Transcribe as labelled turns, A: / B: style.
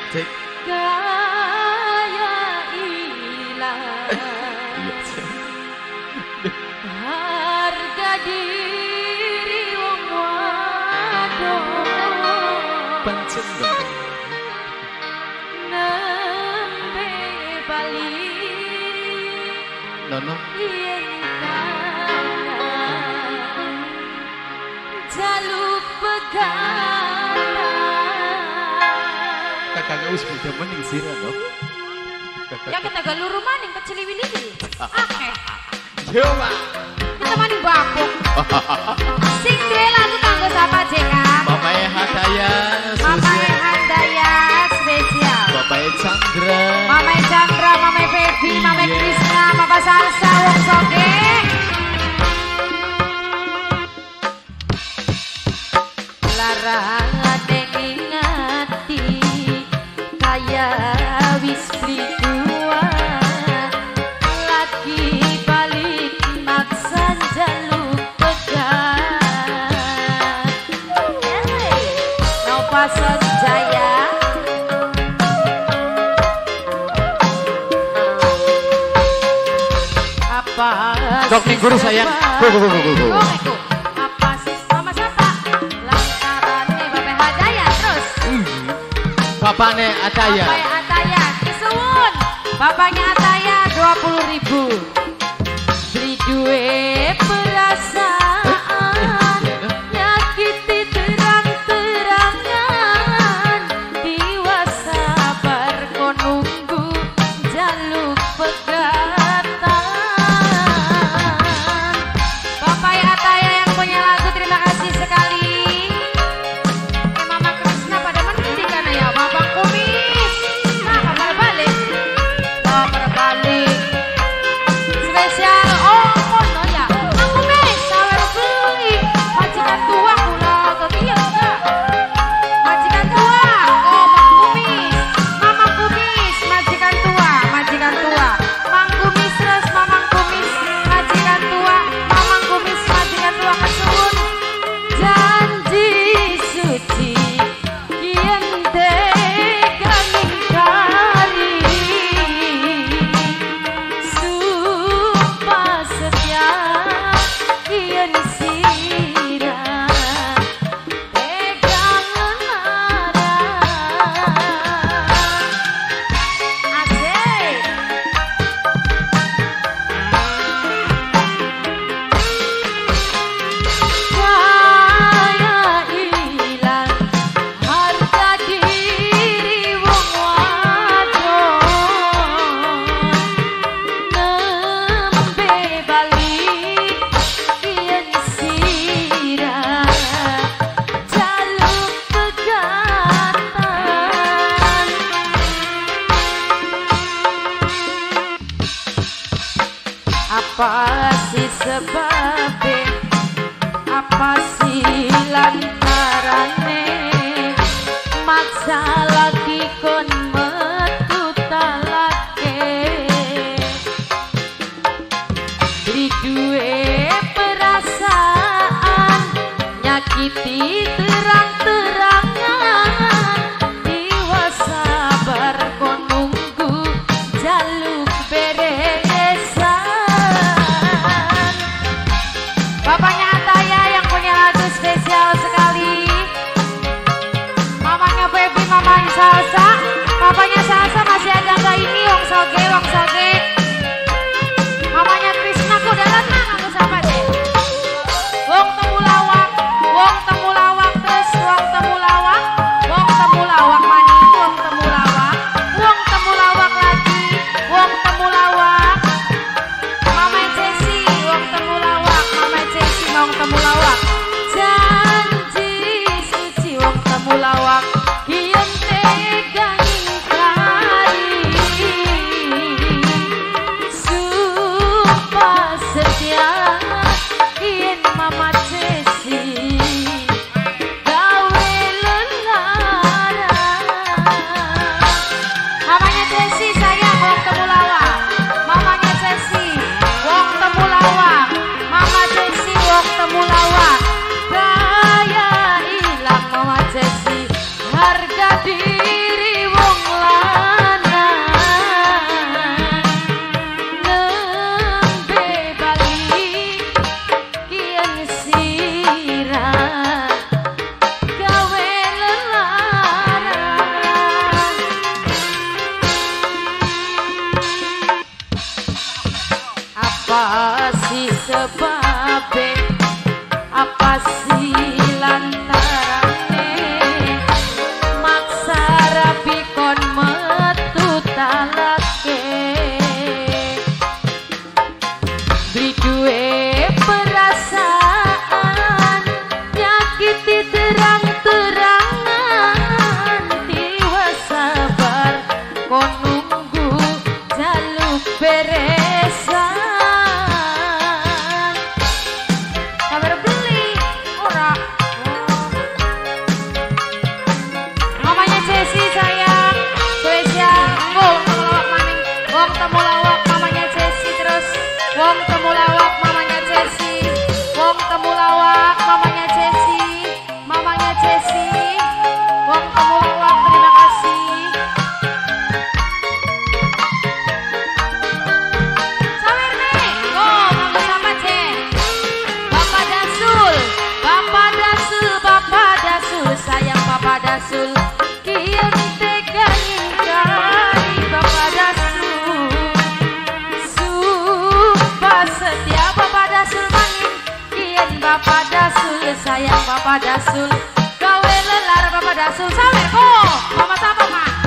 A: Cek.
B: Gaya ilang.
A: Iya, Cek.
B: Harga diri wong wadon.
A: Pancen dong.
B: Nembe bali.
A: Nono.
B: Yen kangen. Jaluk pegangan.
A: Kakak wis beda mending sira dong.
B: Ya kita galuru maning keciliwili. Oke.
A: Coba.
B: Kita maning bapuk. Sing duwe lagu kanggo sapa JK?
A: Bapak Hadaya
B: Mama
A: spesial.
B: Handaya spesial.
A: Bapak Chandra.
B: Mama Chandra, Mama Febi, Mama Krisna, Mama Salsa wong soge. Larang ngingati kaya wis dua lagi balik maksa jaluk pegang. Nova Jaya. Apa
A: Dok nih guru sayang. Go.
B: apa sih sama siapa? Lantarannya Bapak Hadaya terus.
A: Bapaknya Adaya.
B: Bapaknya Ataya, Kisuwun. Bapaknya Ataya 20.000. Beli duit perasaan, nyakiti terang-terangan. Diwa sabar kau nunggu jaluk pegatan. Bapaknya Ataya yang punya lagu terima kasih sekali. Mama Krisna pada mandi kan ya, Bapak Kumis. Nah, kabar balik. Kabar balik. Spesial no ya. Mang Kumis, sawer beli. Majikan tua kula kekieu enggak? Majikan tua, oh Mang Kumis. Mama Kumis, majikan tua, majikan tua. Mang Kumis terus Mamang Kumis, majikan tua. Mamang Kumis, majikan tua kesuwun. Janji suci yen teganing kali sumpah setia yen sira pegangan asik. Kaya ilang harga diri wong wadon. Nembe balik yen sira jaluk pegatan. Apa sih sebabnya? Apa sih lantarane maksa lagi kon metu talake. Beli duwe perasaan, nyakiti terang-terangan. Diwa sabar kon nunggu jaluk beresan. Bapaknya Ataya yang punya lagu spesial sekali. Mamanya Baby, mamanya Salsa. Papanya Salsa masih ada nggak ini? Wong soge. Mamanya Krisna kudalan mah nggak usah apa deh. Wong temulawak terus wong terang-terangan tiwa sabar kon nunggu jaluk beresan. Kabar beli ora. Mamanya Jessi sayang, spesial wong temulawak maning, wong temulawak mamanya Jessi terus wong temulawak mamanya Jessi, wong temulawak mamanya Jessi, mamanya Jessi, wong temulawak terima kasih. Sawer nih, nganggo sama Cek. Bapak Dasul, Bapak Dasul, Bapak Dasul, sayang Bapak Dasul. Kian tegain kali Bapak Dasul, sumpah setia Bapak Dasul maning. Kian Bapak Dasul, sayang Bapak Dasul. Gawe lelar Bapak Dasul, sawer kok, sama-sama mak.